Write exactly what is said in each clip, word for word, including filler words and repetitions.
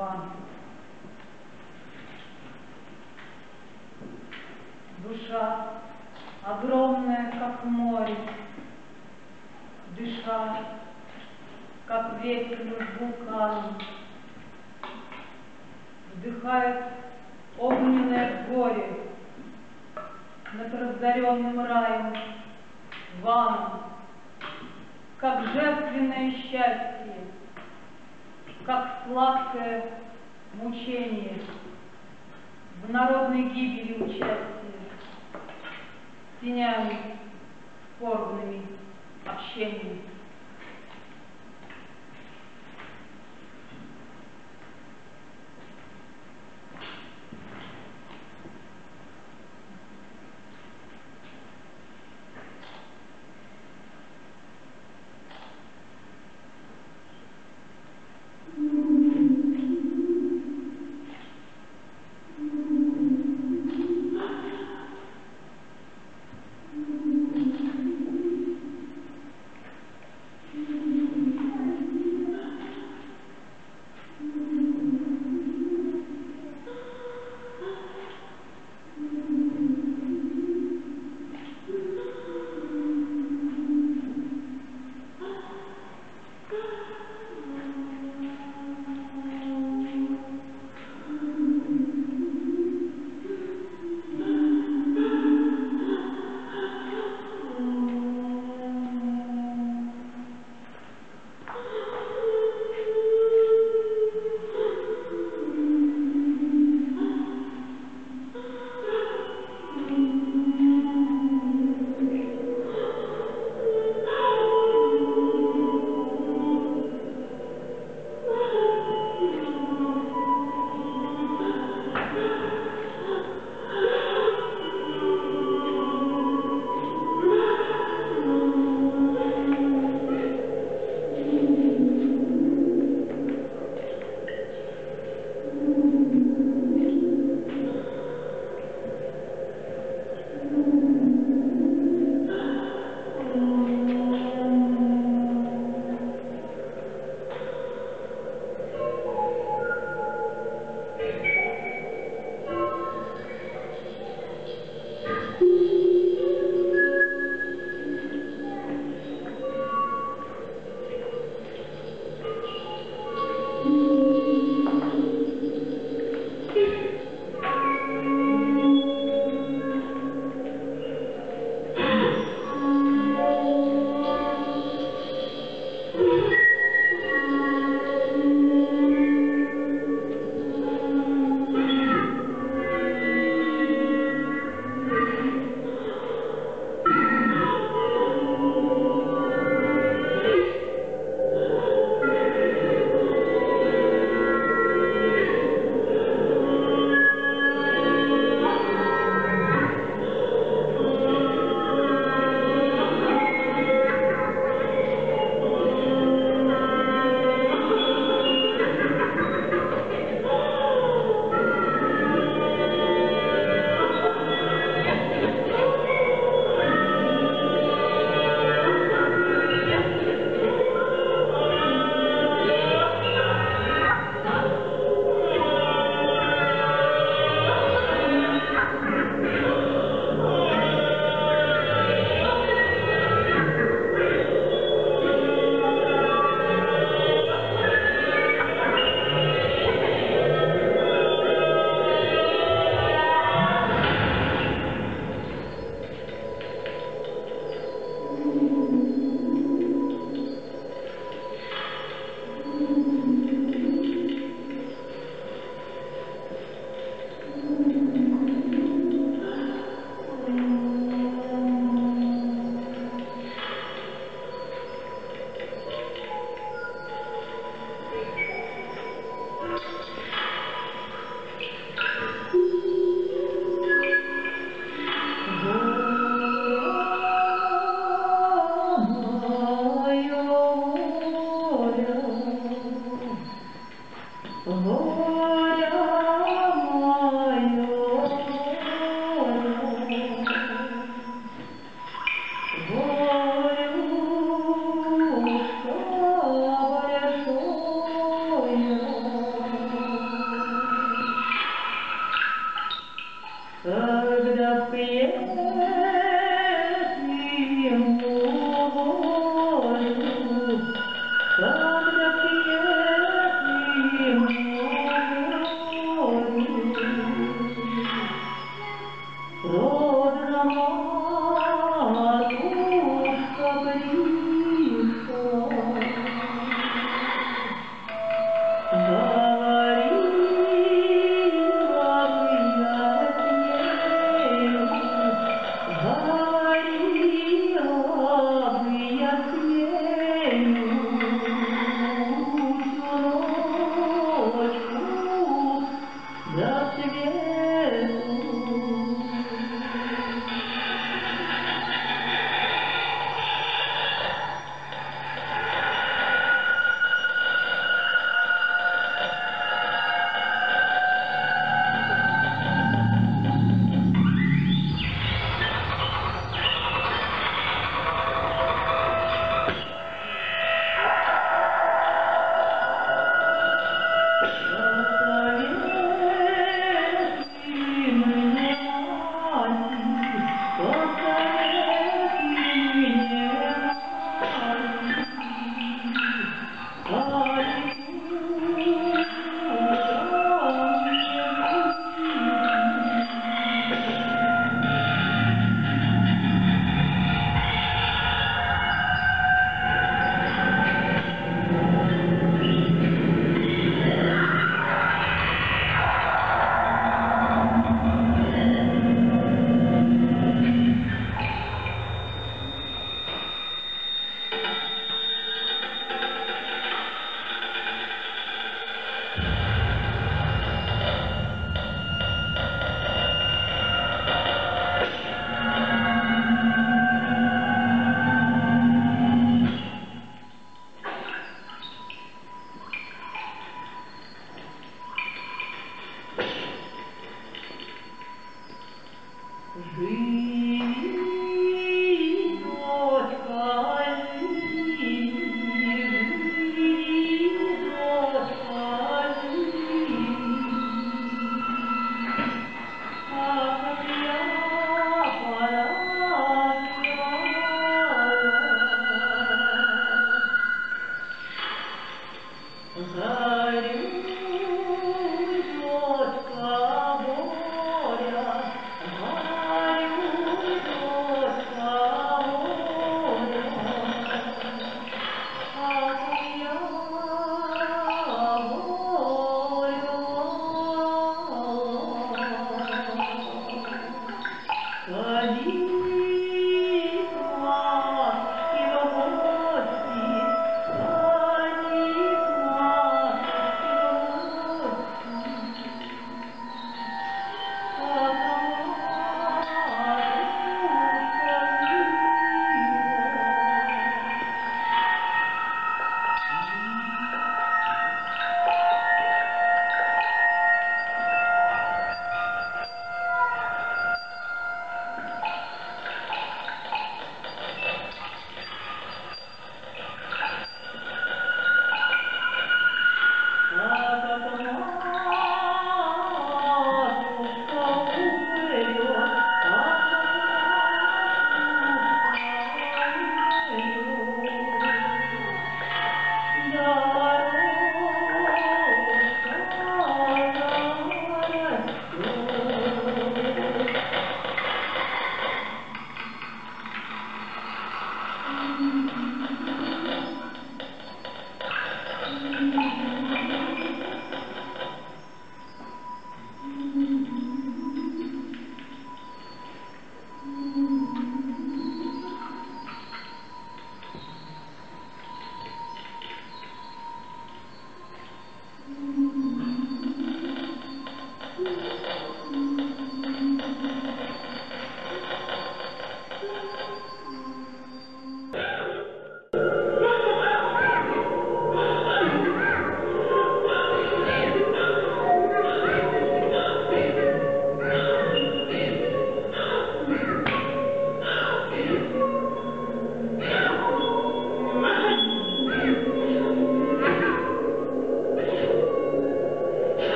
зван. Душа огромная, как море, дыша, как ветер над вулканом, вдыхает огненное горе над разоренным раем, ваном, как жертвенное счастье, как сладкое мучение, в народной гибели участие, тенями скорбными общениями.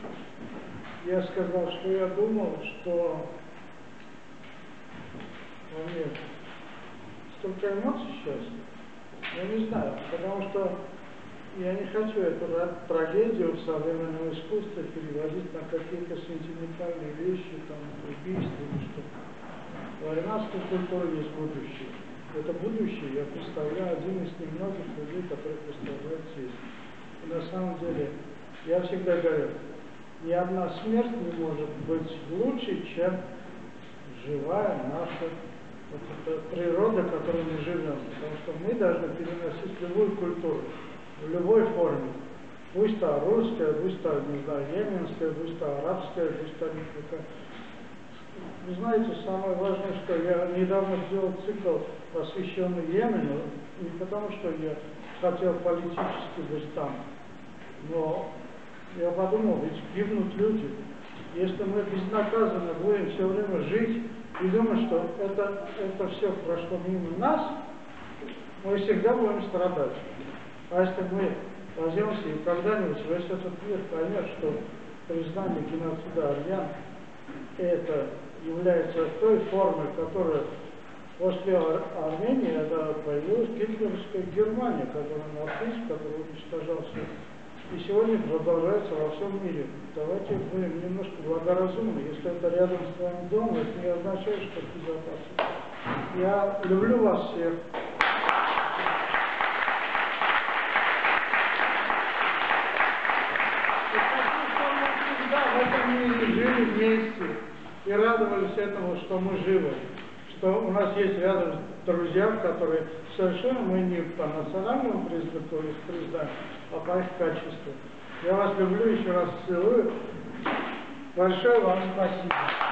я сказал, что я думал, что во мне столько эмоций сейчас, я не знаю, потому что я не хочу эту трагедию в современном искусстве переводить на какие-то сентиментальные вещи, там, убийства или что-то. В армянской культуре есть будущее. Это будущее я представляю один из немногих людей, которые представляют здесь. И на самом деле, я всегда говорю, ни одна смерть не может быть лучше, чем живая наша вот эта природа, в которой мы живем. Потому что мы должны переносить любую культуру, в любой форме. Пусть то русская, пусть то, не знаю, йеменская, пусть то арабская, пусть то никакая. Вы знаете, самое важное, что я недавно сделал цикл, посвященный Йемену, не потому что я хотел политически быть там, но я подумал, ведь гибнут люди. Если мы безнаказанно будем все время жить и думать, что это, это все прошло мимо нас, мы всегда будем страдать. А если мы возьмемся и когда-нибудь весь этот мир поймет, что признание геноцида армян это является той формой, которая после Ар Армении это появилась гитлеровская Германия, которая нацизм, который уничтожал все. И сегодня продолжается во всем мире. Давайте будем немножко благоразумны. Если это рядом с твоим домом, это не означает, что безопасно. Я люблю вас всех. В этом мире жили вместе и радовались этому, что мы живы, что у нас есть рядом друзья, которые совершенно мы не по национальному признаку их признаем, а по их качеству. Я вас люблю, еще раз целую. Большое вам спасибо.